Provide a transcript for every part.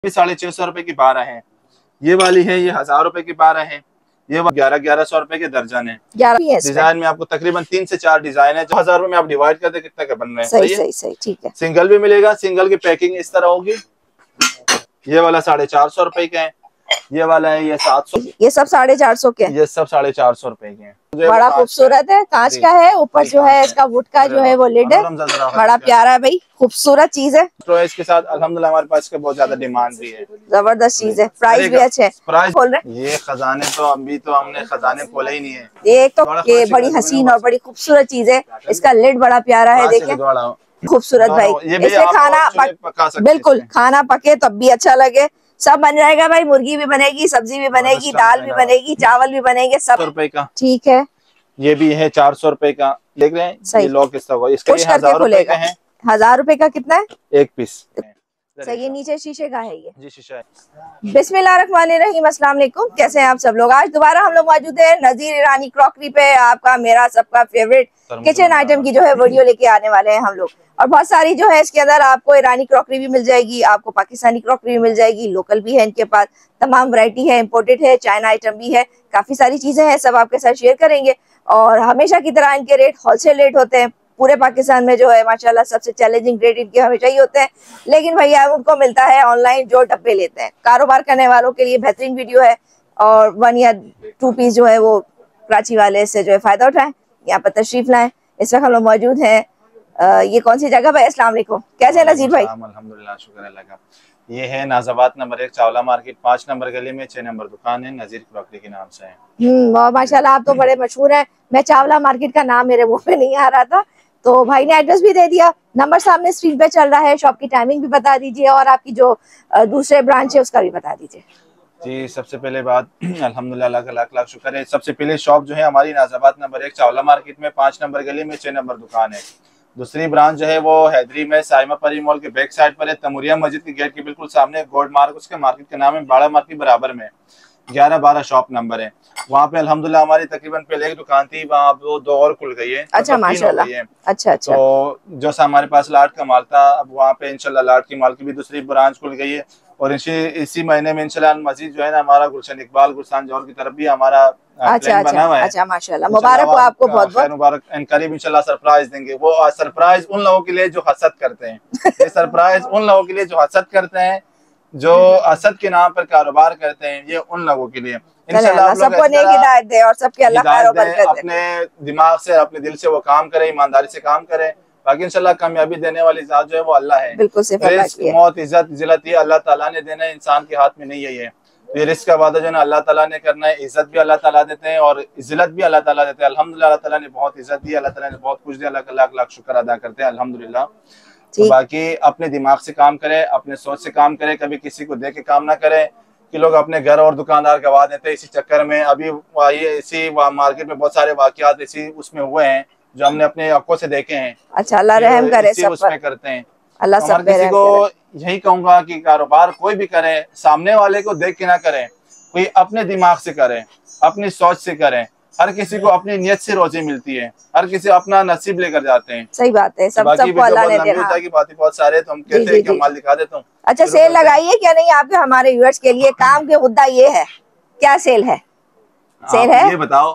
650 रुपए की 12 है। ये वाली है, ये 1000 रुपए की 12 है। ये 1100 रुपए के दर्जन है। डिजाइन में आपको तकरीबन 3 से 4 डिजाइन है। जो 1000 रुपए में आप डिवाइड करते कितने के बन रहे हैं। सही ठीक है। सिंगल भी मिलेगा, सिंगल की पैकिंग इस तरह होगी। ये वाला 450 रुपए का है। ये वाला है ये 700। ये सब 450 के, ये सब 450 रुपए के हैं। बड़ा खूबसूरत है, कांच का है। ऊपर जो है इसका वुड का जो है वो लिड है, बड़ा प्यारा है भाई, खूबसूरत चीज है। तो इसके साथ अल्हम्दुलिल्लाह हमारे पास बहुत ज्यादा डिमांड भी है, जबरदस्त चीज है। प्राइस भी अच्छे प्राइस खोल रहे। ये खजाने तो अभी तो हमने खजाने खोले ही नहीं है। ये तो ये बड़ी हसीन और बड़ी खूबसूरत चीज है। इसका लिड बड़ा प्यारा है, देखें खूबसूरत भाई। इसमें खाना बिल्कुल खाना पके तब भी अच्छा लगे। सब बन जाएगा भाई, मुर्गी भी बनेगी, सब्जी भी बनेगी, दाल भी बनेगी, चावल भी बनेंगे, सब रुपए का। ठीक है। ये भी है 400 रुपए का, देख रहे हैं। सही। ये लॉक इसका होगा, इसका पुश करके खुलेगा। 1000 रुपए का कितना है? एक पीस। सही है। नीचे शीशे का है ये। जी शीशा है। बिस्मिल्लाहिर्रहमानिर्रहीम, अस्सलाम वालेकुम। कैसे हैं आप सब लोग? आज दोबारा हम लोग मौजूद हैं नजीर ईरानी क्रॉकरी पे। आपका मेरा सबका फेवरेट किचन आइटम की जो है वीडियो लेके आने वाले हैं हम लोग। और बहुत सारी जो है इसके अंदर आपको ईरानी क्रॉकरी भी मिल जाएगी, आपको पाकिस्तानी क्रॉकरी भी मिल जाएगी, लोकल भी है इनके पास, तमाम वैरायटी है, इम्पोर्टेड है, चाइना आइटम भी है, काफी सारी चीजें हैं, सब आपके साथ शेयर करेंगे। और हमेशा की तरह इनके रेट होलसेल रेट होते हैं। पूरे पाकिस्तान में जो है माशाल्लाह सबसे चैलेंजिंग रेट इनके हमेशा ही होते हैं। लेकिन भैया उनको मिलता है ऑनलाइन जो डब्बे लेते हैं। कारोबार करने वालों के लिए बेहतरीन वीडियो है। और 1 या 2 पीस जो है वो कराची वाले से जो है फायदा उठाएं, यहाँ पर तशरीफ लाएं। इस वक्त हम लोग मौजूद हैं ये कौन सी जगह भाई? अस्सलाम वालेकुम, कैसे हैं नजीर भाई? अल्हम्दुलिल्लाह, शुक्र अल्लाह का। ये है नाज़ाबाद नंबर 1 चावला मार्केट, 5 नंबर गली में 6 नंबर दुकान है, नजीर क्रॉकरी के नाम से है। माशाल्लाह आप तो बड़े मशहूर हैं। मैं चावला मार्केट का नाम मेरे मुंह पे नहीं आ रहा था, तो भाई ने एड्रेस भी दे दिया, नंबर सामने स्क्रीन पे चल रहा है। शॉप की टाइमिंग भी बता दीजिए और आपकी जो दूसरे ब्रांच है उसका भी बता दीजिए। जी सबसे पहले बात अल्हम्दुलिल्लाह अल्लाह का लाख लाख शुक्र है। सबसे पहले शॉप जो है हमारी नाज़ाबाद नंबर 1 चावला मार्केट में 5 नंबर गली में 6 नंबर दुकान है। दूसरी ब्रांच जो है वो हैदरी में साइमा परी मॉल के बैक साइड पर है, तमुरिया मस्जिद के गेट के बिल्कुल सामने, गोल्ड मार्क उसके मार्केट का नाम है, बाड़ा मार्केट बराबर में 11-12 शॉप नंबर है। वहाँ पे अल्हम्दुलिल्लाह हमारी तकरीबन पहले एक दुकान थी, वहाँ वो 2 और खुल गई है। अच्छा माशाल्लाह, अच्छा। तो जो हमारे पास लाट का माल था, अब वहाँ पे इंशाल्लाह लाट की माल की भी दूसरी ब्रांच खुल गई है। और इसी महीने में इंशाल्लाह मस्जिद जो है ना हमारा गुलशन इकबाल गुलशन जौहर की तरफ भी हमारा बना हुआ है। अच्छा माशाल्लाह, मुबारक हो आपको, बहुत बहुत मुबारक। करीब इंशाल्लाह सरप्राइज देंगे। वो सरप्राइज उन लोगों के लिए जो हसद करते हैं, ये सरप्राइज उन लोगों के लिए जो हसद करते हैं, जो असद के नाम पर कारोबार करते हैं, ये उन लोगों के लिए इंशाल्लाह सबको नेक हिदायत दे और सबके अल्लाह खैर और बरकत दे। अपने दिमाग से अपने दिल से वो काम करे, ईमानदारी से काम करे, बाकी इंशाल्लाह कामयाबी देने वाली ज़ात जो है वो अल्लाह है। बिल्कुल रिस्क मौत इज्जत जिलत ये अल्लाह ताला ने देना है, इंसान के हाथ में नहीं है। ये रिस्क का वादा जो है ना अल्लाह ताला ने करना है। इज्जत भी अल्लाह ताला देते हैं और जिलत भी अल्लाह ताला देते हैं। अल्हम्दुलिल्लाह अल्लाह ताला ने बहुत इज्जत दी, अल्लाह ताला ने बहुत कुछ दिया, अल्लाह का लाख लाख शुक्र अदा करते हैं अल्हम्दुलिल्लाह। तो बाकी अपने दिमाग से काम करे, अपने सोच से काम करे, कभी किसी को देख के काम ना करे कि लोग अपने घर और दुकानदार गवा देते हैं इसी चक्कर में। अभी इसी मार्केट में बहुत सारे वाकयात इसी उसमें हुए हैं जो हमने अपने आंखों से देखे हैं। अच्छा अल्लाह रहम करे, सब उसमें करते हैं। अल्लाह तो सब किसी को यही कहूंगा कि कारोबार कोई भी करे, सामने वाले को देख के ना करे, कोई अपने दिमाग से करे, अपनी सोच से करे। हर किसी को अपनी नियत से रोजी मिलती है, हर किसी अपना नसीब लेकर जाते हैं। सही बात है, सबको अल्लाह ने देना है। बातें बहुत सारे तो हम कहते हैं कि माल दिखा देता हूँ। अच्छा सेल लगाइए क्या नहीं आपके हमारे व्यूअर्स के लिए? काम के मुद्दा ये है, क्या सेल है? सेल है, ये बताओ।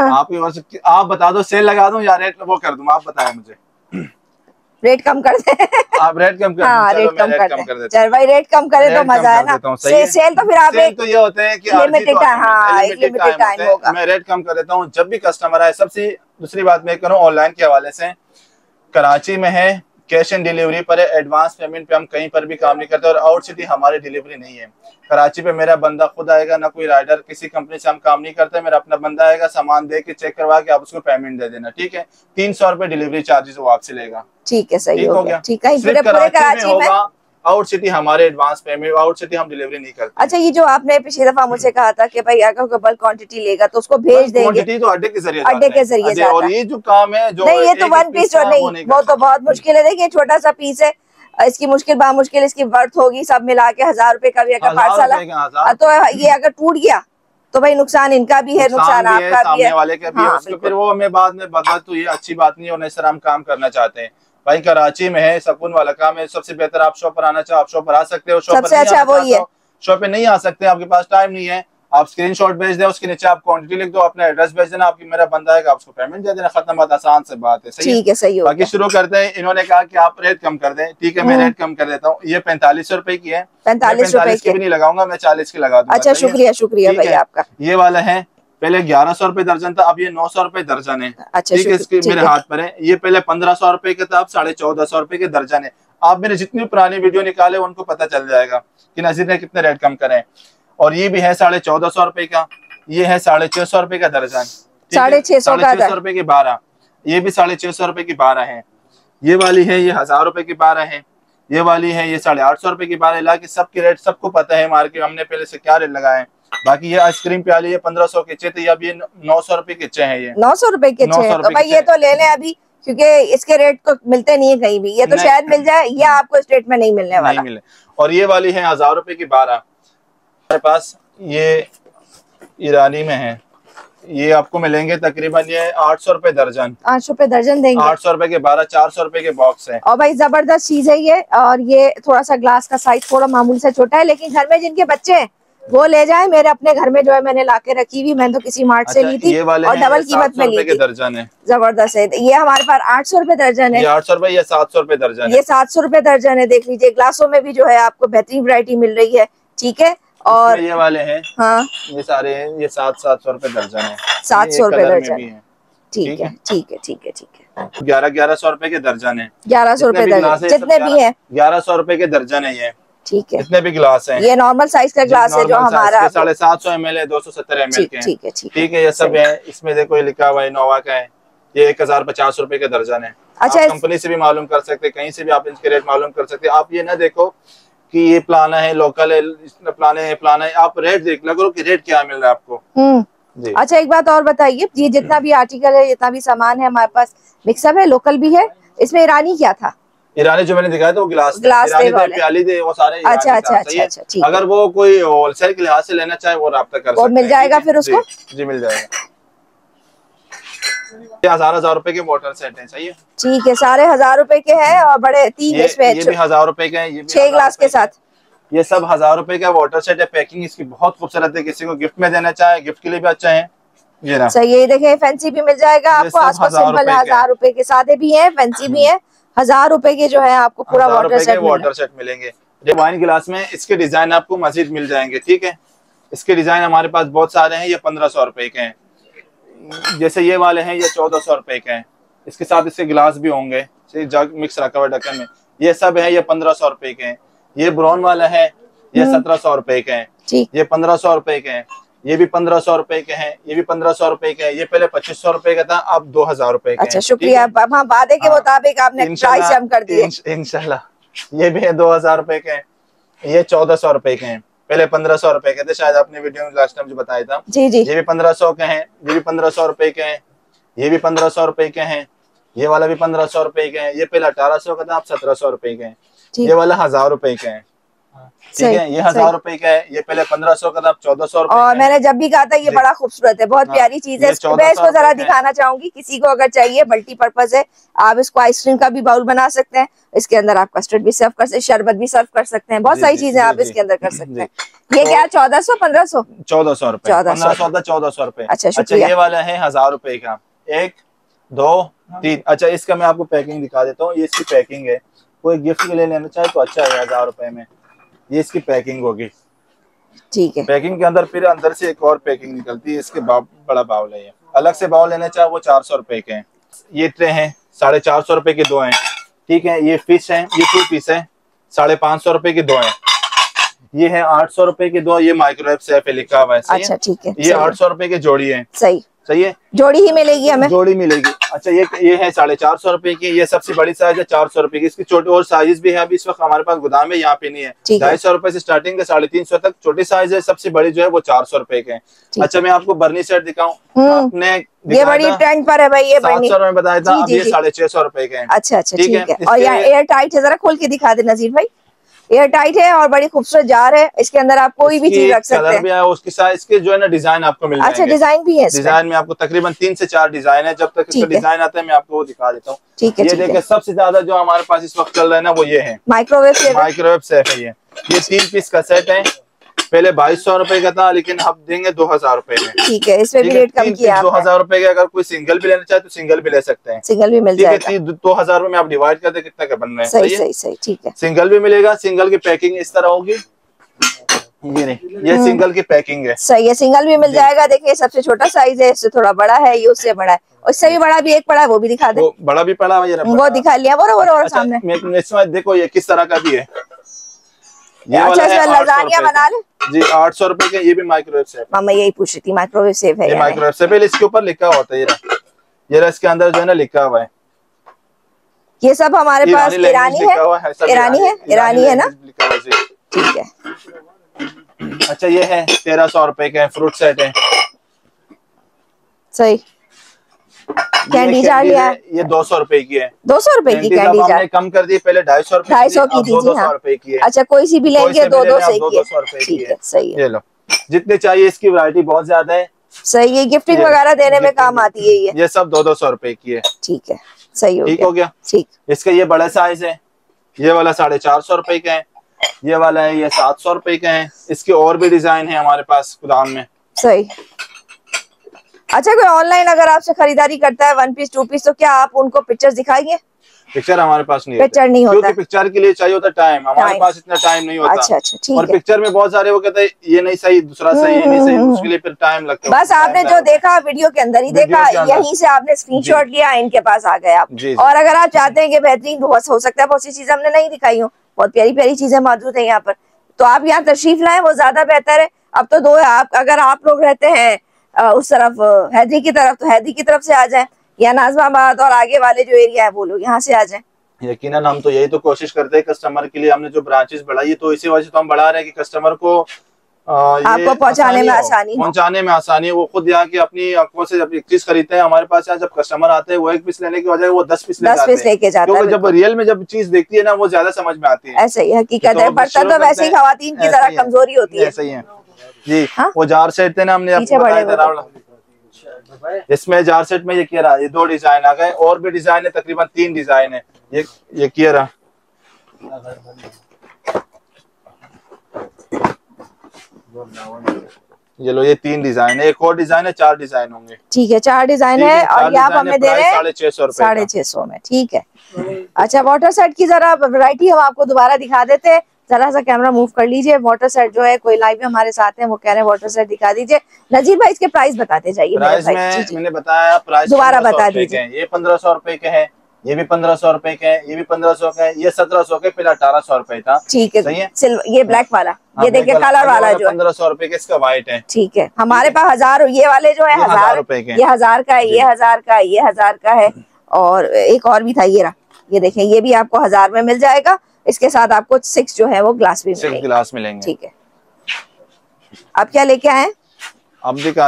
आप बता दो, सेल लगा दूं या रेट वो कर दूं? आप बताएं मुझे। रेट कम कर दे। आप रेट कम कर दो। हाँ, रेट कम कर दे। चल भाई रेट कम करे तो मजा है ना। सेल तो फिर आप एक तो ये होते हैं कि लिमिटेड टाइम होगा। मैं रेट कम कर देता हूँ जब भी कस्टमर आए। सबसे दूसरी बात मैं करूँ ऑनलाइन के हवाले से, कराची में है कैश एंड डिलीवरी पर है, एडवांस पेमेंट पे हम कहीं पर भी काम नहीं करते और आउट सिटी हमारी डिलीवरी नहीं है। कराची पे मेरा बंदा खुद आएगा, ना कोई राइडर, किसी कंपनी से हम काम नहीं करते। मेरा अपना बंदा आएगा, सामान दे के चेक करवा के आप उसको पेमेंट दे देना, ठीक है। 300 रुपए डिलीवरी चार्जेस वो आपसे लेगा, ठीक है। सही हो गया, ठीक है। पूरे कराची में होगा। आउट सिटी हमारे एडवांस पेमेंट, आउट सिटी हम डिलीवरी नहीं करते। अच्छा ये जो आपने पिछली दफा मुझसे कहा था कि भाई अगर बल्क क्वांटिटी लेगा तो उसको भेज देंगे, क्वांटिटी तो अड्डे के जरिए और ये जो काम है जो नहीं, ये तो 1 पीस और नहीं, वो तो बहुत मुश्किल है। देखिए छोटा सा पीस है, इसकी मुश्किल बामुश्किल इसकी वर्थ होगी सब मिला के 1000 रुपए का भी अगर पार्सल तो ये अगर टूट गया तो भाई नुकसान इनका भी है, नुकसान आपका भी है, वाले का भी है। फिर वो हमें बाद में बदला तो ये अच्छी बात नहीं है और इस तरह हम काम करना चाहते हैं। भाई कराची में है, सुकून वाला काम है, सबसे बेहतर। आप शॉप पर आना चाहो आप शॉप पर आ सकते हो, शॉप सबसे अच्छा वो ही है। शॉप पे नहीं आ सकते, आपके पास टाइम नहीं है, आप स्क्रीनशॉट भेज दें, उसके नीचे आप क्वांटिटी लिख दो, अपना एड्रेस भेज देना, आपकी मेरा बंदा है, आपको पेमेंट दे देना, खत्म बात, आसान से बात है। ठीक है, सही हो बाकी शुरू करते हैं। इन्होंने कहा कि आप रेट कम कर दें, ठीक है मैं रेट कम कर देता हूँ। ये 4500 रुपए की है, 45 की भी नहीं लगाऊंगा, मैं 40 की लगा दूंगा। अच्छा, शुक्रिया शुक्रिया भाई आपका। ये वाला है, पहले 1100 रुपए दर्जन था, अब ये 900 रुपए दर्जन है। अच्छा, ठीक है, इसके मेरे हाथ पर है। ये पहले 1500 रुपए के था, अब 1450 रुपए के दर्जन है। आप मेरे जितनी पुरानी वीडियो निकाले उनको पता चल जाएगा कि नजीर ने कितने रेट कम करे। और ये भी है 1450 रुपए का, ये है 650 रुपए का दर्जन, 650 रुपए की 12, ये भी 650 रुपए की 12 है। ये वाली है, ये 1000 रुपए की 12 है। ये वाली है, ये 850 रुपए की 12। ला के सबके रेट सबको पता है मार्केट, हमने पहले से क्या रेट लगाए हैं। बाकी ये आइसक्रीम प्याली है 1500 के चे, तो अब ये 900 रुपए के चे है। ये 900 रुपए के चे, तो भाई ये तो ले लें अभी, क्योंकि इसके रेट तो मिलते नहीं है कहीं भी। ये तो शायद मिल जाए, या आपको इस रेट में नहीं मिलने वाला। नहीं मिले। और ये वाली है 1000 रुपए की 12, हमारे पास ये ईरानी में है। ये आपको मिलेंगे तकरीबन ये 800 रुपए दर्जन। 800 रुपए दर्जन देंगे। 800 रुपए के 12, 400 रुपए के बॉक्स है। और भाई जबरदस्त चीज है ये। और ये थोड़ा सा ग्लास का साइज थोड़ा मामूली से छोटा है, लेकिन घर में जिनके बच्चे हैं वो ले जाए। मेरे अपने घर में जो है मैंने लाके रखी हुई, मैंने तो किसी मार्ट से ली थी और डबल कीमत में ली थी। दर्जन है, जबरदस्त है। ये हमारे पास 800 रुपए दर्जन है। 800 रुपए, ये 700 रुपए दर्जन है। ये 700 रुपए दर्जन है। देख लीजिए, ग्लासों में भी जो है आपको बेहतरीन वैरायटी मिल रही है। ठीक है, और ये वाले हैं, हाँ ये सारे हैं, ये 700 रुपए दर्जन है। 700 रुपए दर्जन है। ठीक है, ठीक है, ठीक है, ठीक है। 1100 रुपए के दर्जन है। 1100 रुपए दर्जन, जितने भी है 1100 रुपए के दर्जन है ये। ठीक है, जितने भी ग्लास हैं। ये नॉर्मल साइज का ग्लास है जो हमारा 750 ml है, 270 ml के। ठीक है, ठीक है, ये सब है। इसमें देखो ये लिखा हुआ है नोवा का है, ये 1050 रुपए के दर्जन है। अच्छा, कंपनी से भी मालूम कर सकते, कहीं से भी आप इसके रेट मालूम कर सकते। आप ये ना देखो कि ये प्लाना है, लोकल है, प्लाना है, आप रेट देख लो कि रेट क्या मिल रहा है आपको। जी। अच्छा, एक बात और बताइए, ये जितना भी आर्टिकल है, जितना भी सामान है हमारे पास, मिक्सअप है, लोकल भी है। इसमें ईरानी क्या था? ईरानी जो मैंने दिखाया था वो ग्लास ईरानी थे, प्याली थे, वो सारे अच्छा, ठीक। अगर वो कोई होलसेल के लिहाज से लेना चाहे वो राब्ता कर सकते हैं। मिल जाएगा फिर उसको? जी मिल जाएगा। 1000 रुपए के मोटर सेट है। सही है, ठीक है, सारे 1000 रुपए के हैं। और बड़े 3 इसमें, ये भी 1000 रुपए के हैं, ये 6 ग्लास के साथ। ये सब 1000 रुपए का वाटर सेट है। पैकिंग इसकी बहुत खूबसूरत है, किसी को गिफ्ट में देना चाहे गिफ्ट के लिए भी अच्छा है। ये ना सही, ये देखें, फैंसी भी मिल जाएगा आपको। आसपास सिंपल 1000 रुपए के, सादे भी है, फैंसी भी है। 1000 रुपए के जो है आपको पूरा वाटर सेट मिलेंगे। वाइन गिलास में इसके डिजाइन आपको मजीद मिल जाएंगे। ठीक है, इसके डिजाइन हमारे पास बहुत सारे हैं। ये 1500 रुपए के हैं। जैसे ये वाले हैं, ये 1400 रुपए के हैं। इसके साथ इसके गिलास भी होंगे, जग मिक्स रखा हुआ ढक्कन में। ये सब है, ये 1500 रुपए के हैं। ये ब्राउन वाला है, ये 1700 रुपए के हैं। ये 1500 रुपए के हैं। ये भी 1500 रुपए के हैं। ये भी 1500 रुपए के हैं। ये पहले 2500 रुपए का था, अब 2000 रुपए के। अच्छा, शुक्रिया। वादे के मुताबिक आपने प्राइस कम कर दिए इंशाल्लाह। ये भी है 2000 रुपए के हैं। ये 1400 रुपए के हैं, पहले 1500 रुपए के थे, शायद आपने वीडियो में लास्ट टाइम जो बताया था। जी जी। ये भी 1500 के हैं। ये भी 1500 रुपए के हैं। ये भी 1500 रुपए के हैं। ये वाला भी 1500 रुपए के हैं। ये पहले 1800 का था, अब 1700 रुपए के हैं। ये वाला 1000 रुपए के हैं। ठीक है, ये 1000 रुपए का है। ये पहले 1500 का था, अब 1400 रुपए। और मैंने जब भी कहा था ये बड़ा खूबसूरत है, बहुत प्यारी चीज है। मैं इसको जरा दिखाना चाहूंगी, किसी को अगर चाहिए, मल्टीपर्पज है। आप इसको आइसक्रीम का भी बाउल बना सकते हैं, इसके अंदर आप कस्टर्ड भी सर्व कर सकते हैं, शरबत भी सर्व कर सकते हैं, बहुत सारी चीजें आप इसके अंदर कर सकते हैं। ये क्या है, 1400 1500 1400 रुपए, 1400 रुपए। अच्छा, ये वाला है 1000 रुपए का। 1 2 3। अच्छा, इसका मैं आपको पैकिंग दिखा देता हूँ। ये इसकी पैकिंग है, कोई गिफ्ट के लिए लेना चाहे तो अच्छा है। 1000 रुपए में ये इसकी पैकिंग होगी। ठीक है, पैकिंग के अंदर फिर अंदर से एक और पैकिंग निकलती है। इसके बड़ा बाउल है। ये अलग से बाउल लेना चाहे वो 400 रुपए के हैं। ये ट्रे हैं, 450 रुपए के 2 हैं। ठीक है, ये फिश है, ये 2 पीस है, 550 रुपए के 2 हैं। ये है 800 रुपए के 2। ये माइक्रोवेव सेफ है, लिखा हुआ है। अच्छा, ठीक है। ये 800 रुपए की जोड़ी है। सही है, जोड़ी ही मिलेगी हमें, जोड़ी मिलेगी। अच्छा, ये है 450 रुपए की। ये सबसे बड़ी साइज है 400 रुपए की। इसकी छोटी और साइज भी है, अभी इस वक्त हमारे पास गोदाम में, यहाँ पे नहीं है। 250 रुपए से स्टार्टिंग है, 350 तक छोटी साइज है। सबसे बड़ी जो है वो 400 रुपए के। अच्छा, मैं आपको बर्नी सेट दिखाऊं, आपने ये बड़ी ट्रेंड पर है भाई। ये 700 में बताया था, अब ये 650 रुपए के। अच्छा, ठीक है। और यहाँ एयर टाइट है, जरा खोल के दिखा दे नजीर भाई। एयर टाइट है और बड़ी खूबसूरत जार है। इसके अंदर आप कोई भी चीज रख सकते हैं। भी है, उसकी साइज के जो है ना डिजाइन आपको मिल अच्छा, डिजाइन भी है। डिजाइन में आपको तकरीबन 3 से 4 डिजाइन है। जब तक इसका डिजाइन आता है मैं आपको वो दिखा देता हूँ। ठीक है। ये देखिए सबसे ज्यादा जो हमारे पास इस वक्त चल रहा है ना वो ये है माइक्रोवेव सेफ है। ये 3 पीस का सेट है। पहले 2200 रुपए का था, लेकिन अब देंगे 2000 रुपए में। ठीक है, इसमें भी रेट कम किया 2000 रुपए के। अगर कोई सिंगल भी लेना चाहे तो सिंगल भी ले सकते हैं, सिंगल भी मिल जाएगा। 2000 में आप डिवाइड कर दे कितना के बन रहे हैं। सही ठीक है। सिंगल भी मिलेगा। सिंगल की पैकिंग इस तरह होगी। ये नहीं, ये सिंगल की पैकिंग है। सही है, सिंगल भी मिल जाएगा। देखिए सबसे छोटा साइज है, इससे थोड़ा बड़ा है, ये उससे बड़ा है, और इससे भी बड़ा भी एक पड़ा है, वो भी दिखा दे। वो बड़ा भी पड़ा है, वो दिखा लिया। और सामने इसमें देखो ये किस तरह का भी है। ये अच्छा, इसमें लजानिया बना ले जी। 800 रुपए के। ये भी माइक्रोवेव सेफ। मामा यही पूछ रही थी, माइक्रोवेव सेफ है? ये माइक्रोवेव सेफ है। इसके ऊपर लिखा होता है ये इसके अंदर जो है ना लिखा हुआ है। ये सब हमारे पास ईरानी है ना? ठीक है। अच्छा, ये है 1300 रुपए के फ्रूट सेट है। सही। कैंडी जार लिया, ये 200 रुपए की है। 200 रुपए की कैंडी जार हमने कम कर दी। पहले 250 रुपए 250 की थी। 200 रुपए की है। अच्छा, कोई सी भी लेंगे 200 रुपए की है। सही है। ये लो, जितने चाहिए। इसकी वैरायटी बहुत ज्यादा है। सही है, गिफ्टिंग वगैरह देने में काम आती है ये सब 200 रुपए की है। ठीक है, सही हो गया। ठीक। इसका ये बड़ा साइज है। ये वाला 450 रुपए का है। ये वाला है, ये 700 रुपए का है। इसके और भी डिजाइन है हमारे पास गोदाम में। सही। अच्छा, कोई ऑनलाइन अगर आपसे खरीदारी करता है 1 पीस 2 पीस, तो क्या आप उनको पिक्चर्स दिखाएंगे? पिक्चर हमारे पास नहीं पिक्चर है, नहीं होता, क्योंकि पिक्चर के लिए चाहिए होता टाइम। हमारे पास इतना टाइम नहीं होता। अच्छा, ठीक और है। पिक्चर में बहुत सारे वो कहते हैं ये नहीं सही, दूसरा सही, ये नहीं सही, उसके लिए फिर टाइम लगता है। बस आपने जो देखा वीडियो के अंदर ही देखा, यहीं से आपने स्क्रीनशॉट लिया, इनके पास आ गए आप। और अगर आप चाहते हैं कि बेहतरीन हो सकता है बहुत सी चीजें हमने नहीं दिखाई हो, बहुत प्यारी प्यारी चीजें मौजूद है यहाँ पर, तो आप यहाँ तशरीफ लाएं, वो ज्यादा बेहतर है। अब तो दो है, अगर आप लोग रहते हैं उस तरफ हैदरी की तरफ, तो हैदरी की तरफ से आ जाएं, या नाजमाबाद और आगे वाले जो एरिया है वो लोग यहाँ से आ जाएं। यकीनन हम तो यही तो कोशिश करते हैं कस्टमर के लिए। हमने जो ब्रांचेस बढ़ाई है तो इसी वजह से तो हम बढ़ा रहे हैं कि कस्टमर को आपको पहुंचाने में आसानी है। वो खुद यहाँ की अपनी आंखों से जब एक चीज खरीदते हैं हमारे पास, यहाँ जब कस्टमर आते हैं वो 1 पीस लेने की बजाय वो 10 पीस लेके जाते हैं। जब रियल में जब चीज देखती है ना वो ज्यादा समझ में आती है। ऐसे ही हकीकत है, बर्तन तो वैसे ही खवातीन की तरह कमजोरी होती है। ऐसे ही है जी। वो जार सेट थे ना हमने, इसमें जार सेट में ये किया रहा, ये 2 डिजाइन आ गए। और भी डिजाइन है, तकरीबन 3 डिजाइन है। ये किया रहा। ये लो, ये 3 डिजाइन है। एक और डिजाइन है, 4 डिजाइन होंगे। ठीक है, 4 डिजाइन है। और ये आप हमें दे रहे हैं 650 में। ठीक है। अच्छा, वाटर सेट की जरा वैरायटी हम आपको दोबारा दिखा देते हैं। जरा सा कैमरा मूव कर लीजिए। वाटर सेट जो है, कोई लाइव हमारे साथ है, वो कह रहे हैं वाटर सेट दिखा दीजिए। नजीर भाई, इसके प्राइस बताते जाइए। प्राइस मैंने बताया, प्राइस दोबारा बता दीजिए। ये 1500 रुपए के है, ये भी 1500 रुपए के है, ये भी 1500 का है, ये 1700 के, पहले 1800 रुपए था। ठीक है, सही है। ये ब्लैक वाला, ये देखिए कलर वाला जो 1500 रुपए के, इसका व्हाइट है। ठीक है। हमारे पास 1000, ये वाले जो है 1000 रुपए के, ये 1000 का है, ये 1000 का, ये 1000 का है। और एक और भी था, ये रहा, ये देखें, ये भी आपको 1000 में मिल जाएगा। इसके साथ आपको 6 जो है वो ग्लास भी मिलेंगे। 6 ग्लास मिलेंगे। ठीक है। आप क्या लेके आए? अब दिखा।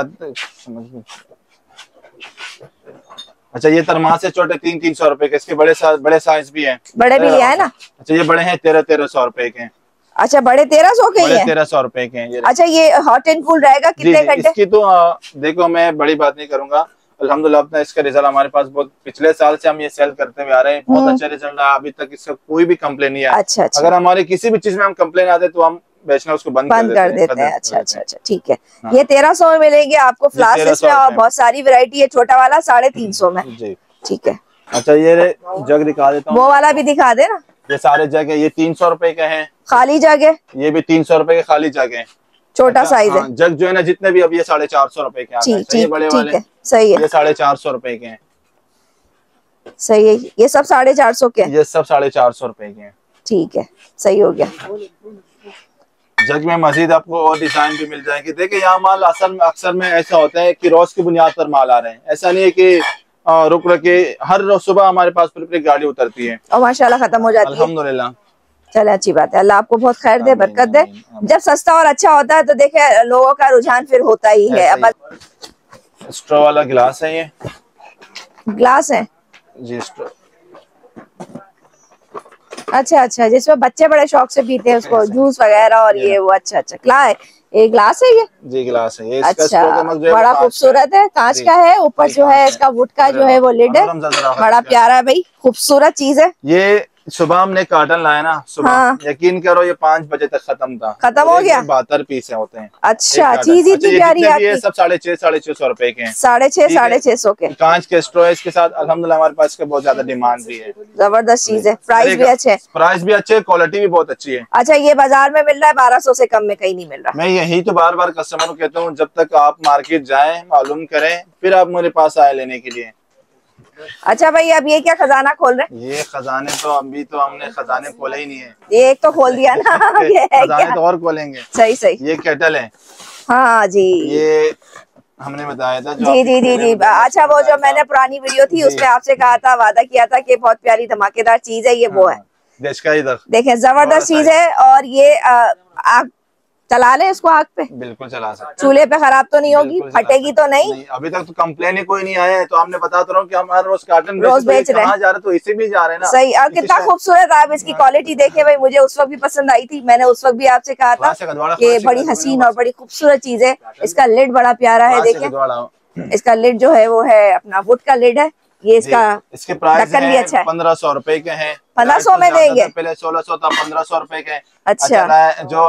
अच्छा, ये तरमास है, छोटे 300 रुपए के। इसके बड़े साइज भी हैं। बड़े भी है ना? अच्छा, ये बड़े हैं 1300 रुपए के। अच्छा, बड़े 1300 के हैं। 1300 रुपए के हैं। अच्छा, ये हॉट एंड कूल रहेगा कितने घंटे? इसकी तो देखो, मैं बड़ी बात नहीं करूंगा। अल्हम्दुलिल्लाह अपना इसका रिजल्ट हमारे पास बहुत, पिछले साल से हम ये सेल करते हुए आ रहे हैं, बहुत अच्छा रिजल्ट रहा। अभी तक इसका कोई भी कंप्लेन नहीं है। अच्छा। अगर हमारे किसी भी चीज में हम कंप्लेन आते तो हम बेचना उसको बंद कर देते हैं। अच्छा, ठीक है। ये 1300 में मिलेंगे आपको फ्लास्क में, और बहुत सारी वैरायटी है। छोटा वाला 350 में। ठीक है। अच्छा, ये जग दिखा देता हूँ। वो वाला भी दिखा दे ना। ये सारे जग है, ये 300 रुपए के हैं। खाली जग है, ये भी 300 रुपए के खाली जग है। छोटा साइज है। जग जो है ना, जितने भी, अब ये 450 रुपए के आते हैं, बड़े वाले। सही है, ये 450 रुपए के हैं। सही है। ये सब 450 के हैं। ये सब 450 रुपए के हैं। ठीक है, सही हो गया। जग में मजीद आपको और डिजाइन भी मिल जाएंगे। देखिए, यहाँ माल अक्सर में ऐसा होता है कि रोज की बुनियाद पर माल आ रहे हैं। ऐसा नहीं है कि रुक के, हर रोज सुबह हमारे पास पूरी गाड़ी उतरती है और माशाल्लाह खत्म हो जाती है। अल्हम्दुलिल्लाह। चले, अच्छी बात है। अल्लाह आपको बहुत खैर दे, बरकत दे। जब सस्ता और अच्छा होता है तो देखे लोगों का रुझान फिर होता ही है। स्ट्रॉ वाला गिलास है, ये ग्लास है जी। स्ट्रॉ अच्छा अच्छा, जिसमें बच्चे बड़े शौक से पीते हैं उसको, जूस वगैरह और ये वो। अच्छा अच्छा, एक ग्लास है ये? जी ग्लास है ये। इसका अच्छा, स्ट्रो का मग जो है बड़ा खूबसूरत है, कांच का है। ऊपर जो है इसका वुड का जो है वो लिड है, बड़ा प्यारा है भाई, खूबसूरत चीज है ये। सुबह हमने कार्टन लाया ना सुबह, हाँ। यकीन करो ये 5 बजे तक खत्म था। खत्म हो गया? 72 पीस होते हैं। अच्छा, चीज इतनी प्यारी है आपकी। सब 650 रुपए के हैं। 650 के कांच के स्ट्रो है इसके साथ। अल्हम्दुलिल्लाह हमारे पास इसका बहुत ज्यादा डिमांड भी है। जबरदस्त चीज है, प्राइस भी अच्छे है। प्राइस भी अच्छे, क्वालिटी भी बहुत अच्छी है। अच्छा, ये बाजार में मिल रहा है 1200 से कम में कहीं नहीं मिल रहा। मैं यही तो बार बार कस्टमर को कहता हूँ, जब तक आप मार्केट जाएं, मालूम करें, फिर आप मेरे पास आए लेने के लिए। अच्छा भाई, अब ये क्या खजाना खोल रहे हैं? ये खजाने तो अभी तो हमने खजाने खोले ही नहीं है। ये एक तो खोल दिया ना ये है खजाने क्या? तो और खोलेंगे। सही सही। ये केटल है। हाँ जी, ये हमने बताया था जी जी जी जी। अच्छा, वो जो मैंने पुरानी वीडियो थी उसमें आपसे कहा था, वादा किया था कि बहुत प्यारी धमाकेदार चीज है ये, वो है। देखें, जबरदस्त चीज है। और ये आग चला ले इसको आग पे, बिल्कुल चला सकते। चूल्हे पे खराब तो नहीं होगी, फटेगी तो नहीं? अभी तक तो कंप्लेन ही कोई नहीं आया है। तो आपने बता तो रहा हूँ कि हमारा रोज कार्टन रोज बेच रहे हैं, जा रहे तो इसे भी जा रहे हैं ना। सही। और कितना खूबसूरत, आप इसकी क्वालिटी देखे भाई, मुझे उस वक्त भी पसंद आई थी। मैंने उस वक्त भी आपसे कहा था कि बड़ी हसीन और बड़ी खूबसूरत चीज है। इसका लिड बड़ा प्यारा है, देखें इसका लिड जो है वो है अपना वुड का लिड है। ये इसके प्राइस ढक्कन भी अच्छा है। 1500 रुपए के हैं। 1500 में देंगे? पहले 1600 था, 1500 रुपए के। अच्छा, जो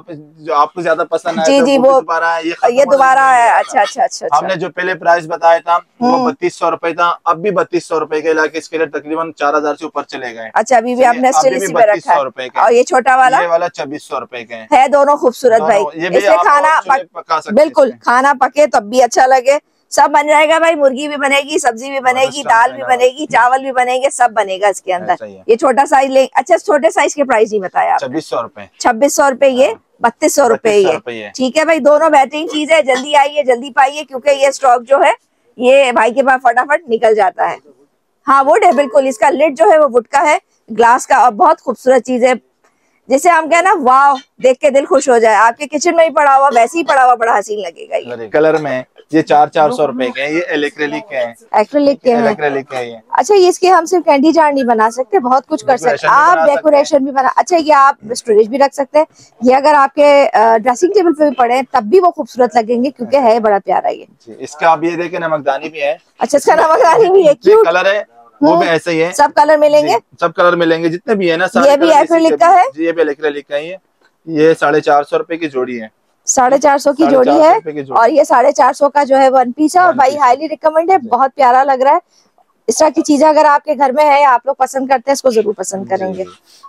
आपको ज्यादा पसंद है जी जी, वो ये दोबारा है। अच्छा अच्छा अच्छा। हमने जो पहले प्राइस बताया था वो 3200 रुपए था, अब भी 3200 रुपए के लाके इसके लिए तकरीबन 4000 से ऊपर चले गए। अच्छा, अभी भी आपने स्टिल इसी पे रखा है। और ये छोटा वाला? ये वाला 2600 रुपए के है। दोनों खूबसूरत भाई। इसमें खाना बिल्कुल, खाना पके तब भी अच्छा लगे, सब बन जाएगा भाई। मुर्गी भी बनेगी, सब्जी भी बनेगी, दाल भी बनेगी, चावल भी बनेंगे, सब बनेगा इसके अंदर। ये छोटा साइज ले। अच्छा, छोटे साइज के प्राइस नहीं बताया? 2600 रुपए। 2600 रुपए ये, 3200 रुपए ये। ठीक है भाई, दोनों बेहतरीन चीज है। जल्दी आइए, जल्दी पाइए, क्योंकि ये स्टॉक जो है ये भाई के पास फटाफट निकल जाता है। हाँ, वुड है बिल्कुल। इसका लिड जो है वो वुड का है, ग्लास का, और बहुत खूबसूरत चीज है। जिसे हम कहे ना, वाव, देख के दिल खुश हो जाए। आपके किचन में ही पड़ा हुआ, वैसे ही पड़ा हुआ, बड़ा हसीन लगेगा ये। कलर में ये 400 रुपए के हैं। ये एक्रेलिक के हैं। एक्रेलिक के हैं। एक्रेलिक के हैं। अच्छा, ये इसके हम सिर्फ कैंडी जार नहीं बना सकते, बहुत कुछ कर सकते हैं आप। डेकोरेशन भी बना। अच्छा, ये आप स्टोरेज भी रख सकते हैं। ये अगर आपके ड्रेसिंग टेबल पे भी पड़े तब भी वो खूबसूरत लगेंगे, क्योंकि है बड़ा प्यारा ये। इसका आप ये देखें, नमकदानी भी है। अच्छा, इसका नमकदानी भी है, क्यूट कलर है, वो भी ऐसे ही है। सब कलर मिलेंगे? सब कलर मिलेंगे जितने भी है ना। ये भी एक्रेलिक का है? ये भी एक्रेलिक का ही है। ये 450 रुपए की जोड़ी है। 450 की जोड़ी है। और ये 450 का जो है वन पीस है। और भाई हाईली रिकमेंड है, बहुत प्यारा लग रहा है। इस तरह की चीजें अगर आपके घर में है, आप लोग पसंद करते हैं, इसको जरूर पसंद करेंगे।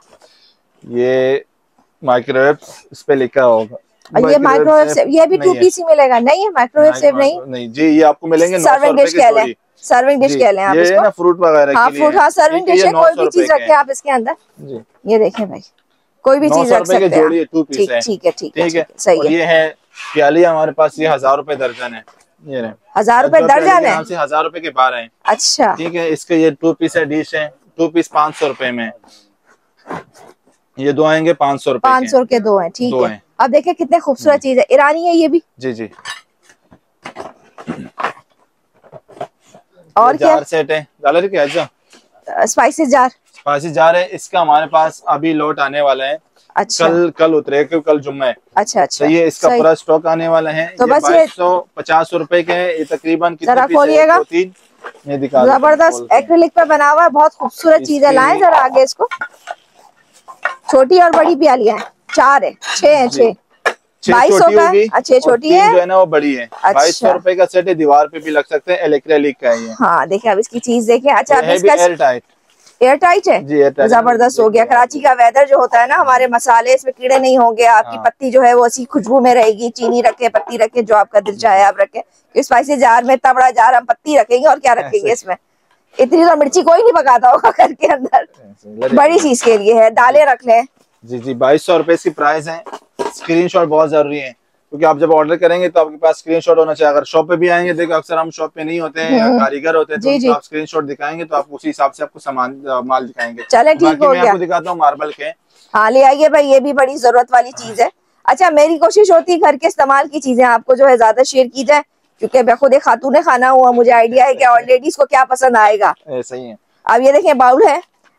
ये माइक्रोवेव इस पे लिखा होगा। और ये माइक्रोवेव सेव, ये भी 2 पीस ही मिलेगा? नहीं है माइक्रोवेव सेव नहीं जी, ये आपको मिलेंगे। सर्विंग डिश कह लें, सर्विंग डिश कह लें आप इसको। ना फ्रूट वगैरह हाँ, फ्रूट, हाँ सर्विंग डिश है। कोई भी चीज रखे आप इसके अंदर। ये देखें भाई, कोई भी चीज रख सकते हैं। ठीक है, ठीक है, ठीक है, सही है। ये है प्याली हमारे पास, ये 1000 रुपए दर्जन है। ये 1000 रुपए दर्जन है? 1000 रुपए के 12 है। अच्छा, ठीक है। इसके ये 2 पीस है, डिश है। 2 पीस 500 रुपए में। ये 2 आएंगे 500 रुपए। 500 के 2 हैं। ठीक है। अब देखिए कितने खूबसूरत चीज है, ईरानी है ये भी। जी जी। और क्या सेट है डॉलर के? स्पाइसेस जार, स्पाइसेस जार है। इसका हमारे पास अभी लोट आने वाला है। अच्छा, कल उतरे, कल जुम्मा है। अच्छा अच्छा। तो ये इसका पूरा स्टॉक आने वाला है। तो बस 2250 रुपए के हैं। ये तकरीबन जरा खोलिएगा, जबरदस्त एक्रिलिक पे बना हुआ है, बहुत खूबसूरत चीज है। लाएं जरा आगे इसको। छोटी और बड़ी प्यालियां हैं, 4 है, 6 है, 6 2200 का। अच्छा, छोटी है जो है ना वो बड़ी है। 2200 रुपए का सेट है। दीवार पे भी लग सकते हैं। एक्रिलिक का है। हाँ, देखिए अब इसकी चीज देखिए। अच्छा, एयर टाइट है जी, जबरदस्त हो गया। कराची का वेदर जो होता है ना, हमारे मसाले इसमें कीड़े नहीं होंगे। आपकी पत्ती जो है वो ऐसी खुशबू में रहेगी। चीनी रखे, पत्ती रखे, जो आपका दिल चाहे आप रखे। स्पाइसी जार में इतना बड़ा जार, हम पत्ती रखेंगे और क्या रखेंगे इसमें? इतनी तो मिर्ची कोई नहीं पकाता होगा घर के अंदर। बड़ी चीज के लिए है। दालें रख लें। जी जी, 2200 रुपए इसकी प्राइस है। स्क्रीनशॉट बहुत जरूरी है, क्योंकि आप जब ऑर्डर करेंगे तो आपके पास स्क्रीनशॉट होना चाहिए। अगर शॉप पे भी आएंगे, देखो अक्सर हम शॉप पे नहीं होते हैं, कारीगर होते हैं, तो आप स्क्रीनशॉट दिखाएंगे तो आप उसी हिसाब से आपको सामान माल दिखाएंगे। चले, ठीक हो गया। मैं आपको दिखाता हूँ मार्बल के। हाँ, ले आइए भाई, ये भी बड़ी जरूरत वाली चीज है। अच्छा, मेरी कोशिश होती है घर के इस्तेमाल की चीजें आपको जो है ज्यादा शेयर की जाए, क्योंकि मैं खुद एक खातून खाना हुआ, मुझे आइडिया है कि और लेडीज को क्या पसंद आएगा। सही है। अब ये देखें, बाउल है।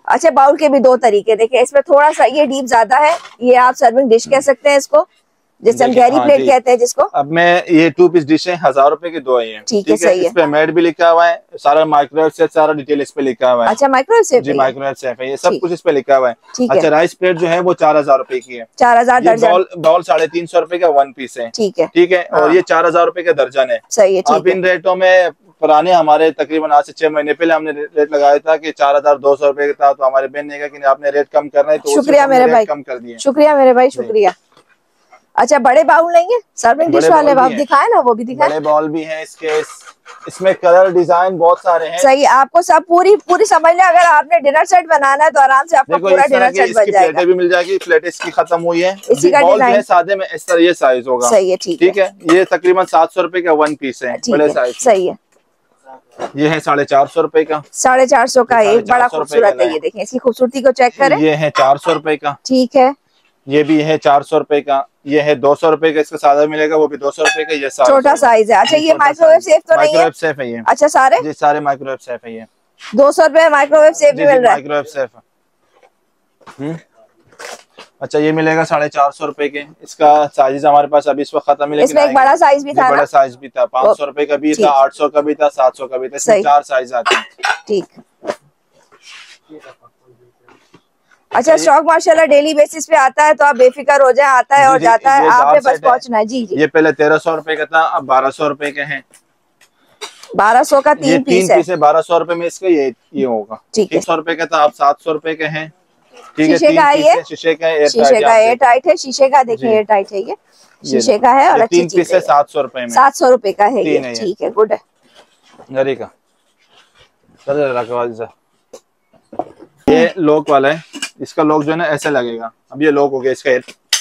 अच्छा, बाउल के भी दो तरीके देखिए, इसमें थोड़ा सा ये डीप ज्यादा है, ये आप सर्विंग डिश कह सकते हैं इसको, जैसे हम गहरी प्लेट कहते हैं जिसको। अब मैं ये 2 पीस डिश है, 1000 रुपए की 2 है। ठीक है, सही है। इस पे मेड भी लिखा हुआ है, सारा माइक्रोवेव सेफ, सारा डिटेल इस पे लिखा हुआ है। अच्छा, माइक्रोवेव सेफ जी, माइक्रोवेव सेफ है, ये सब कुछ इस पे लिखा हुआ है। अच्छा, राइस प्लेट जो है वो 4000 रुपए की है। 4000 दर्जन। बाउल 350 रुपए का 1 पीस है। ठीक है, ठीक है। और ये 4000 रुपए का दर्जन है। सही है। अब इन रेटों में पुराने हमारे तकरीबन आज से 6 महीने पहले हमने रेट लगाया था कि 4200 रुपए का था, तो हमारे बहन ने कहा कि आपने रेट कम करना है, तो शुक्रिया मेरे भाई, कम कर दिए। शुक्रिया मेरे भाई, शुक्रिया। अच्छा, बड़े बाउल लेंगे सर्विंग डिश वाले, आप दिखाए ना, वो भी दिखाए। बड़े बाउल भी हैं इसके, इसमें कलर डिजाइन बहुत सारे हैं। सही, आपको सब पूरी समझ लें, अगर आपने डिनर सेट बनाना है तो आराम से आपका पूरा डिनर सेट बन जाएगा। प्लेटें भी मिल जाएगी, प्लेट इसकी खत्म हुई है, इसी का डिजाइन सादे में इस तरह ये साइज होगा। सही है, ठीक है। ये तकरीबन 700 रुपए का 1 पीस है, बड़े साइज। सही है। ये है 450 रुपए का। 450 का एक बड़ा खूबसूरत है, ये देखें, इसकी खूबसूरती को चेक करें। ये है 400 रुपए का। ठीक है। ये भी है 400 रुपए का। ये है 200 रुपए का, इसका सादा मिलेगा, वो भी 200 रुपए का। ये छोटा साइज है। अच्छा, ये माइक्रोवेव सेफ तो नहीं है? माइक्रोवेव सेफ है ये। अच्छा, सारे जी सारे माइक्रोवेव सेफ है ये। 200 रुपए माइक्रोवेव सेफ भी मिल रहा है। Microwave safe. अच्छा, ये मिलेगा 450 रुपए के। इसका साइज हमारे पास अभी इस वक्त खत्म है, इसमें एक बड़ा साइज भी था, बड़ा साइज भी था, 500 रुपए का भी था, 800 का भी था, 700 का भी था। इसमें 4 साइज आते हैं। ठीक। अच्छा, स्टॉक माशाल्लाह डेली बेसिस पे आता है, तो आप बेफिक्र हो जाए, आता है और जाता है, आपने बस पहुंचना है। जी जी। ये पहले 1300 रुपए का था, अब 1200 रुपए के हैं। 1200 का 3 पीस है। 1200 रुपए में इसका ये होगा। ठीक है। 100 रुपए का था, अब 700 रुपए के हैं। ठीक है। शीशे का है ये, शीशे का एयर टाइट है, शीशे का देखिए, एयर टाइट है, ये शीशे का है और अच्छी चीज है। 700 रुपए में, 700 रुपए का है ये। ठीक है, गुड है। ये लॉक वाला है, इसका लॉक जो है ना ऐसे लगेगा। अब ये लॉक हो गया इसका,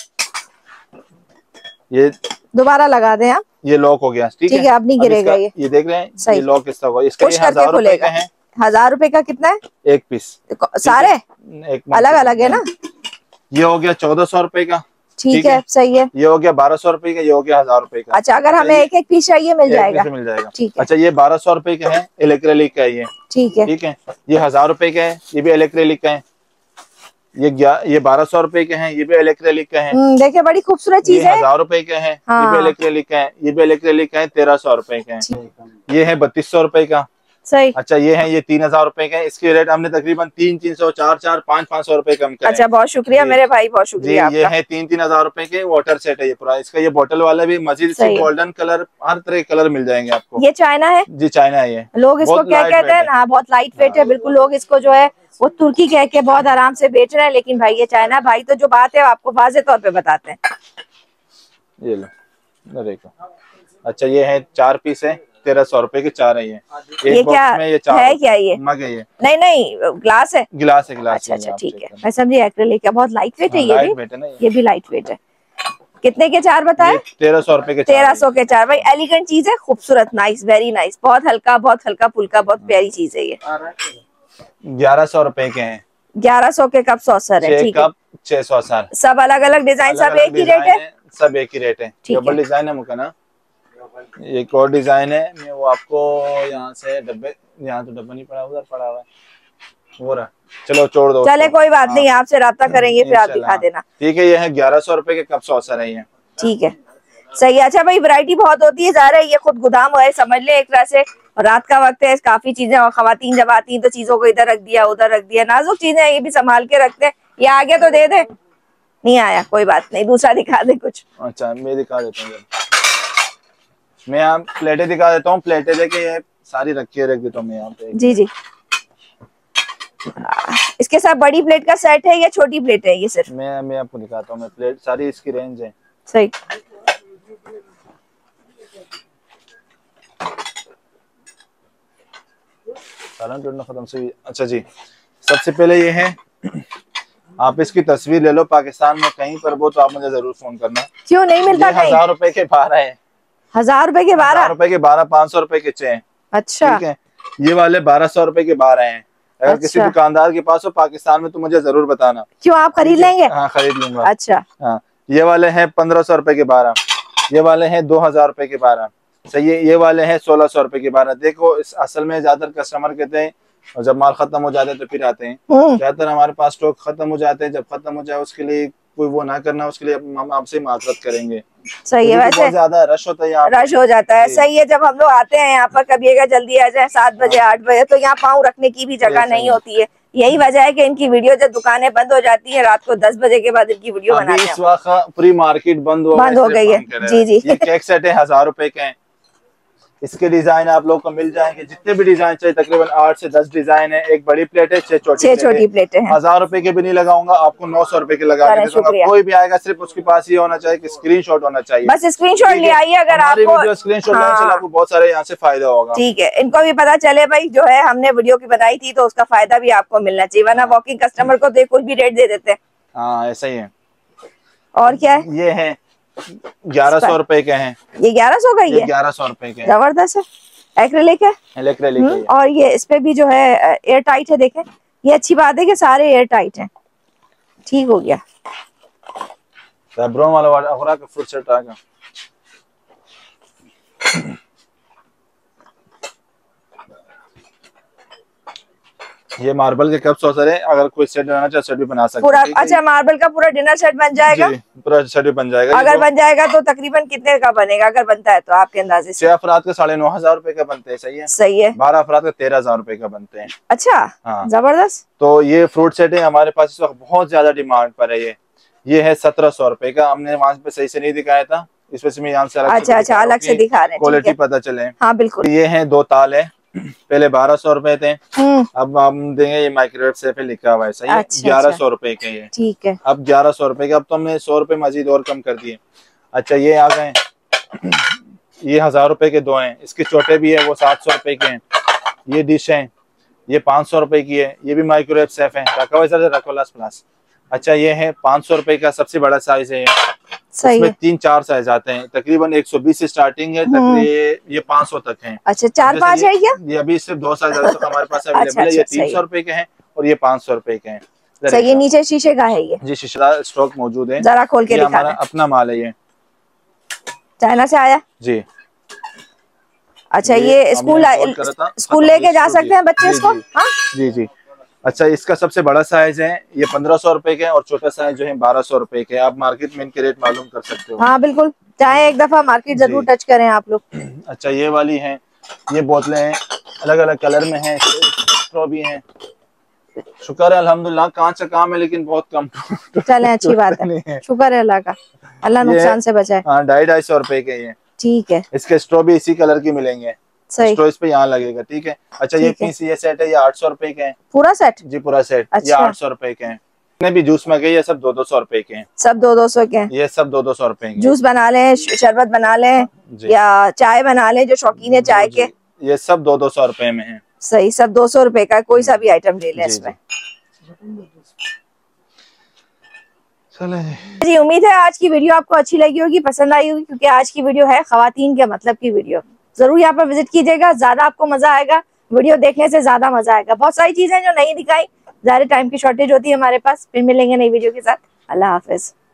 ये दोबारा लगा दें आप। ये लॉक हो गया। ठीक है, अब नहीं गिरेगा ये देख रहे हैं, ये लॉक किसका होगा। इसका 1000 रुपए का है। 1000 रुपए का कितना है? एक पीस। सारे अलग अलग है ना। ये हो गया 1400 रुपए का। ठीक है, सही है। ये हो गया 1200 रुपए का, ये हो गया 1000 रुपए का। अच्छा, अगर हमें एक पीस चाहिए मिल जाएगा? मिल जाएगा। ठीक है। अच्छा, ये 1200 रुपए का है, इलेक्ट्रिक का है ये। ठीक है। ठीक है। ये 1000 रुपए का है, ये भी इलेक्ट्रिक का है। ये 1200 रुपए के हैं, ये भी इलेक्ट्रिक का है। देखिए, बड़ी खूबसूरत चीज है। 1000 रुपए के हैं, ये भी इलेक्ट्रिक का है, ये भी इलेक्ट्रिक का है। 1300 रुपए के हैं। ये है 3200 रुपए का। सही। अच्छा, ये है, ये 3000 रुपए के हैं। इसके रेट हमने तकरीबन 300, 400, 500 रुपए कम किया। अच्छा, बहुत शुक्रिया मेरे भाई, बहुत शुक्रिया। ये है 3,000 रुपए के वाटर सेट है ये पूरा। इसका ये बोतल वाला भी मजीद से गोल्डन कलर, हर तरह के कलर मिल जाएंगे आपको। ये चाइना है? जी, चाइना है ये। लोग इसको क्या कहते हैं ना, बहुत लाइट वेट है बिल्कुल। लोग इसको जो है वो तुर्की कह के बहुत आराम से बेच रहे हैं, लेकिन भाई ये चाइना। भाई तो जो बात है आपको वाज़ेह तौर पे बताते हैं। ये लो, देखो। अच्छा, ये है 4 पीस है, 1300 रुपए के 4 है ये। ये क्या में ये 4 है? क्या ये मग है? ये नहीं, ग्लास है। गिलास है, गिलास। अच्छा, ठीक है। मैं समझी एक्रिलिक है, बहुत लाइट वेट है ये भी लाइट वेट है। कितने के 4 बताए? 1300 रुपए के 1300 के 4। भाई एलिगेंट चीज है, खूबसूरत, नाइस, वेरी नाइस, बहुत हल्का फुल्का, बहुत प्यारी चीज है ये। 1100 रुपए के हैं। 1100 के कप सॉसर है। ठीक है। 600 सर, सब अलग अलग डिजाइन, सब एक ही रेट है? सब एक ही रेट है। डबल डिजाइन है मुकना, एक और डिजाइन है। मैं वो आपको यहाँ से डब्बे, यहाँ तो डब्बा नहीं पड़ा, उधर पड़ा हुआ है वो रहा। चलो छोड़ दो, चले कोई बात नहीं, आपसे राब्ता करेंगे फिर आप दिखा देना। ठीक है। ये है 1100 रुपए के कप सॉसर है ये। ठीक है, सही है। अच्छा भाई, वैरायटी बहुत होती है, ज़ाहिर है ये खुद गोदाम है, समझ ले एक तरह से। रात का वक्त है, काफी चीजें, और खवातीन जब आती हैं तो चीजों को इधर रख दिया, उधर रख दिया, नाजुक चीजें ये भी संभाल के रखते हैं। ये आ गया तो दे दे, नहीं आया कोई बात नहीं, दूसरा दिखा दे कुछ। अच्छा, मैं दिखा देता हूँ, मैं यहाँ प्लेटें दिखा देता हूँ। प्लेटें देखे ये सारी रखी है, रख देता हूँ मैं यहाँ पे। जी जी। इसके साथ बड़ी प्लेट का सेट है या छोटी प्लेट है ये सिर्फ? मैं आपको दिखाता हूँ, मैं प्लेट सारी इसकी रेंज है। सही। खत्म से। अच्छा जी, सबसे पहले ये है, आप इसकी तस्वीर ले लो। पाकिस्तान में कहीं पर वो तो आप मुझे जरूर फोन करना। क्यों नहीं मिलता? 1000 रुपए के 12 है। 1000 रुपए के 12? 1000 रुपए के 12, 500 रुपए के 6। अच्छा, ठीक है। ये वाले 1200 रुपए के 12 हैं। अगर अच्छा। किसी दुकानदार के पास हो पाकिस्तान में तो मुझे जरूर बताना। क्यों, आप खरीद लेंगे? हाँ, खरीद लूंगा। अच्छा। हाँ, ये वाले हैं 1500 रुपए के 12, ये वाले हैं 2000 रुपए के 12। सही है। ये वाले हैं 1600 रुपए के 12। देखो, इस असल में ज्यादातर कस्टमर कहते हैं और जब माल खत्म हो जाता है तो फिर आते हैं। ज्यादातर हमारे पास स्टॉक खत्म हो जाते हैं, जब खत्म हो जाए उसके लिए कोई वो ना करना, उसके लिए हम आपसे माजरत करेंगे। सही है, वैसे बहुत ज्यादा रश होता है यहाँ, रश हो जाता है। सही है, जब हम लोग आते हैं यहाँ पर कभी अगर जल्दी आ जाए 7 बजे 8 बजे तो यहाँ पाँव रखने की भी जगह नहीं होती है। यही वजह है कि इनकी वीडियो जब दुकानें बंद हो जाती है रात को 10 बजे के बाद इनकी वीडियो बनाते हैं। इस वक्त पूरी मार्केट बंद हो गई है। जी जी। ये केक सेट है 1000 रुपए के हैं। इसके डिजाइन आप लोग को मिल जाएंगे, जितने भी डिजाइन चाहिए तकरीबन 8 से 10 डिजाइन है। एक बड़ी प्लेट है, 6 छोटी प्लेटें हैं। 1000 रुपए के भी नहीं लगाऊंगा, आपको 900 रुपए के लगा के दूंगा। कोई भी आएगा सिर्फ उसके पास ये होना चाहिए कि स्क्रीनशॉट होना चाहिए, बस स्क्रीनशॉट ले आइए। अगर आपको स्क्रीनशॉट आपको बहुत सारे यहाँ से फायदा होगा। ठीक है, इनको भी पता चले भाई जो है हमने वीडियो की बनाई थी तो उसका फायदा भी आपको मिलना चाहिए, वरना वॉकिंग कस्टमर को तो कुछ भी रेट दे देते हैं। हाँ ऐसा ही है। और क्या है? ये है 1100 रुपए के हैं। ये 1100 का ही है? 1100 रुपए के। जबरदस्त है, एक्रेलिक है। एक्रेलिक और ये इस पे भी जो है एयर टाइट है। देखें, ये अच्छी बात है कि सारे एयर टाइट हैं। ठीक हो गया। ब्राउन वाला का फ्रूट सेट आ गया। ये मार्बल के कप सॉसर है, अगर कोई सेट बनाना चाहे सेट भी बना सकते हैं। अच्छा, मार्बल का पूरा डिनर सेट बन जाएगा? पूरा सेट भी बन जाएगा। अगर बन जाएगा तो तकरीबन कितने का बनेगा अगर बनता है तो आपके अंदाजे से? 6 अफराद के 9,500 रुपए का बनते हैं। सही है, सही है। 12 अफराद के 13,000 रुपए का बनते हैं। अच्छा, हाँ जबरदस्त। तो ये फ्रूट सेट है हमारे पास इस वक्त बहुत ज्यादा डिमांड पर है। ये है 1700 रुपए का। हमने वहाँ पे सही से नहीं दिखाया था, इस वजह से मैं यहाँ से अच्छा अलग से दिखा रहे हैं, क्वालिटी पता चले। हाँ बिल्कुल। ये है 2 ताल है, पहले 1200 रुपए थे, अब हम देंगे ये माइक्रोवेव सेफ लिखा हुआ है। सही है। 1100 रुपए के ये। ठीक है, अब 1100 रुपए के। अब तो हमने 100 रुपए मजीद और कम कर दिए। अच्छा, ये आ गए, ये 1000 रुपए के 2 हैं। इसके छोटे भी है, वो 700 रुपए के हैं। ये डिश है, ये 500 रुपए की है। ये भी माइक्रोवेव सेफ है, रखा हुआ है, रखो प्लस। अच्छा, ये है 500 रुपए का, सबसे बड़ा साइज है। इसमें 3-4 साइज आते हैं, तकरीबन 120 से स्टार्टिंग है, ये 500 तक है। अच्छा, 4-5 है क्या? ये अभी सिर्फ 2 साइज हमारे पास अवेलेबल है। ये 300 रुपए के हैं और ये 500 रुपए के हैं। सही है। नीचे शीशे का है ये? जी, शीशे का स्टॉक मौजूद है। जरा खोल के दिखा। अपना माल है ये, चाइना से आया जी। अच्छा, ये स्कूल लेके जा सकते हैं बच्चे इसको? जी जी। अच्छा, इसका सबसे बड़ा साइज है, ये 1500 रुपए के, और छोटा साइज जो है 1200 रुपए के। आप मार्केट में इनके रेट मालूम कर सकते हो। हाँ बिल्कुल, चाहे एक दफा मार्केट जरूर टच करें आप लोग। अच्छा, ये वाली हैं, ये बोतलें हैं, अलग अलग कलर में हैं, स्ट्रॉ भी हैं। शुक्र है अल्हम्दुलिल्लाह, कांच का काम है लेकिन बहुत कम। चले, अच्छी बात है, शुक्र है अल्लाह का, अल्लाह नुकसान से बचाए। हाँ, 250 रुपए के ये। ठीक है। इसके स्ट्रॉ भी इसी कलर की मिलेंगे। स्ट्रॉ इस पे यहाँ लगेगा। ठीक है। अच्छा, ये पीस ये सेट है, ये 800 रुपए के हैं। पूरा सेट? जी पूरा सेट। अच्छा। ये 800 रुपए के हैं। जितने भी जूस में गए ये सब 200 रुपए के हैं। सब 200 के हैं? ये सब 200 रुपए के। जूस बना लें, शरबत बना लें या चाय बना लें, जो शौकीन है चाय के, ये सब 200 रुपए में है। सही, सब 200 रुपए का, कोई सा भी आइटम ले लें इसमें। जी, उम्मीद है आज की वीडियो आपको अच्छी लगी होगी, पसंद आई होगी, क्योंकि आज की वीडियो है खवातीन के मतलब की वीडियो। जरूर यहाँ पर विजिट कीजिएगा, ज्यादा आपको मजा आएगा, वीडियो देखने से ज्यादा मजा आएगा। बहुत सारी चीजें जो नहीं दिखाई, ज़्यादा टाइम की शॉर्टेज होती है हमारे पास। फिर मिलेंगे नई वीडियो के साथ। अल्लाह हाफिज।